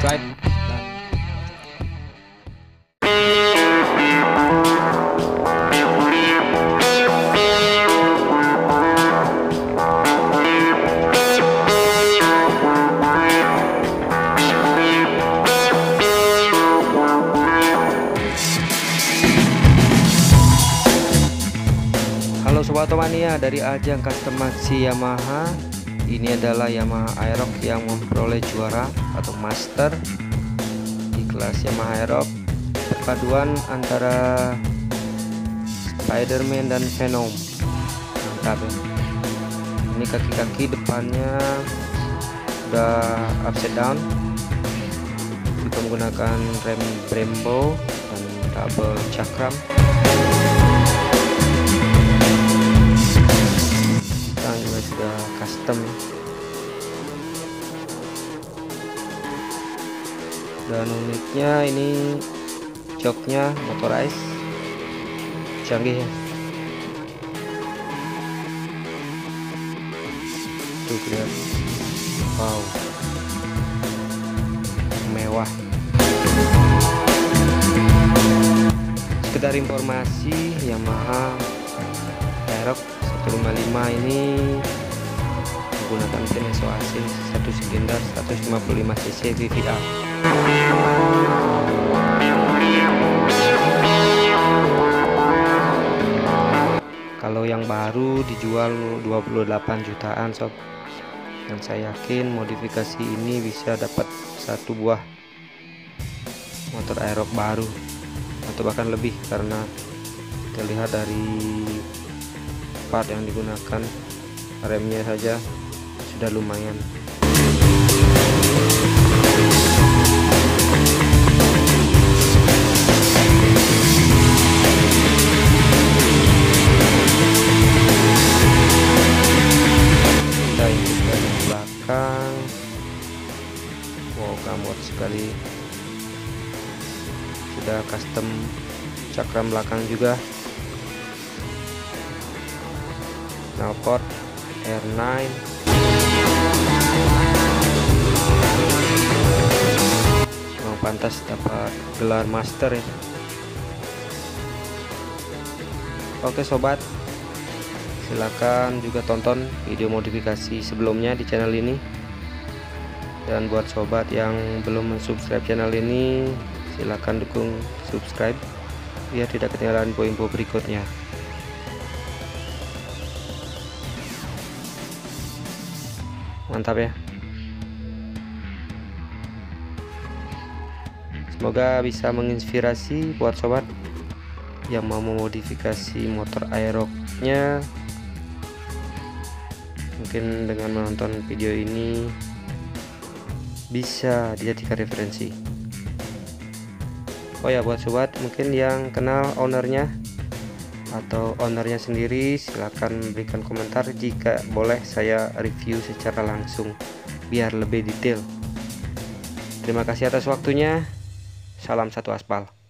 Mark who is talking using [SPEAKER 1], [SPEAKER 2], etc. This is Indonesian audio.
[SPEAKER 1] subscribe. Halo Sobat Otomania, dari ajang customasi Yamaha. Ini adalah Yamaha Aerox yang memperoleh juara atau master di kelas Yamaha Aerox. Perpaduan antara Spiderman dan Venom, mantap ya. Ini kaki-kaki depannya udah upside down, kita menggunakan rem Brembo dan double cakram. Sudah custom, dan uniknya ini joknya motorized, canggih ya. Tuh lihat, wow, mewah. Sekedar informasi, Yamaha Aerox 155 ini menggunakan mesin SOAC 1 silinder 155 cc VVA. Kalau yang baru dijual 28 jutaan sob, dan saya yakin modifikasi ini bisa dapat satu buah motor Aerox baru atau bahkan lebih, karena kita lihat dari part yang digunakan, remnya saja sudah lumayan. Kita ikut dari belakang, wow, gamut sekali. Sudah custom cakram belakang juga, knalpot R9. Memang pantas dapat gelar master ya. Oke sobat, silakan juga tonton video modifikasi sebelumnya di channel ini, dan buat sobat yang belum subscribe channel ini, silakan dukung subscribe biar tidak ketinggalan info-info berikutnya. Mantap ya. Semoga bisa menginspirasi buat sobat yang mau memodifikasi motor Aerox-nya. Mungkin dengan menonton video ini bisa dijadikan referensi. Oh ya, buat sobat mungkin yang kenal ownernya atau ownernya sendiri, silahkan berikan komentar. Jika boleh saya review secara langsung biar lebih detail. Terima kasih atas waktunya. Salam satu aspal.